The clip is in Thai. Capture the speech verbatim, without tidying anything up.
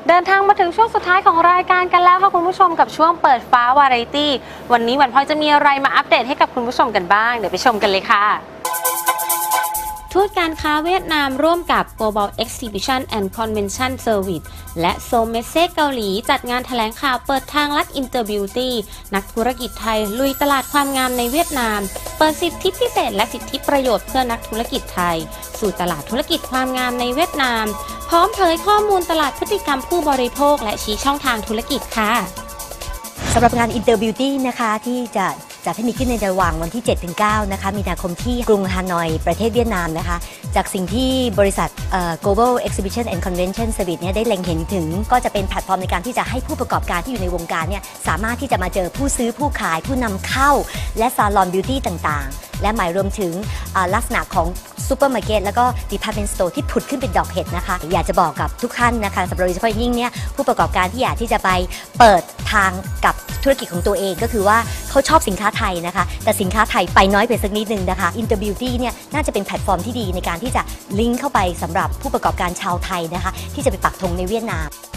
เดินทางมาถึงช่วงสุดท้ายของรายการกันแล้วค่ะคุณผู้ชมกับช่วงเปิดฟ้าวาไรตี้วันนี้วันพลอยจะมีอะไรมาอัปเดตให้กับคุณผู้ชมกันบ้างเดี๋ยวไปชมกันเลยค่ะทูตการค้าเวียดนามร่วมกับ Global Exhibition and Convention Service และ โซเมเซ่เกาหลีจัดงานแถลงข่าวเปิดทางลัด Interbeauty นักธุรกิจไทยลุยตลาดความงามในเวียดนามเปิดสิทธิพิเศษและสิทธิประโยชน์เพื่อนักธุรกิจไทยสู่ตลาดธุรกิจความงามในเวียดนามพร้อมเผยข้อมูลตลาดพฤติกรรมผู้บริโภคและชี้ช่องทางธุรกิจค่ะสำหรับงาน Interbeauty นะคะที่จะจัดให้มีขึ้นในระหว่างวันที่ เจ็ดถึงเก้า นะคะมีนาคมที่กรุงฮานอยประเทศเวียดนามนะคะจากสิ่งที่บริษัท Global Exhibition and Convention Service เนี่ยได้เล็งเห็นถึงก็จะเป็นแพลตฟอร์มในการที่จะให้ผู้ประกอบการที่อยู่ในวงการเนี่ยสามารถที่จะมาเจอผู้ซื้อผู้ขายผู้นำเข้าและซาลอนบิวตี้ต่างๆและหมายรวมถึงลักษณะของซูเปอร์มาร์เก็ตแล้วก็ดีพาร์ตเมนต์สโตร์ที่ผุดขึ้นเป็นดอกเห็ดนะคะอยากจะบอกกับทุกท่านนะคะสำหรับโดยเฉพาะยิ่งเนี่ยผู้ประกอบการที่อยากที่จะไปเปิดทางกับธุรกิจของตัวเองก็คือว่าเขาชอบสินค้าไทยนะคะแต่สินค้าไทยไปน้อยไปสักนิดนึงนะคะ Interbeauty เนี่ยน่าจะเป็นแพลตฟอร์มที่ดีในการที่จะลิงก์เข้าไปสำหรับผู้ประกอบการชาวไทยนะคะที่จะไปปักธงในเวียดนาม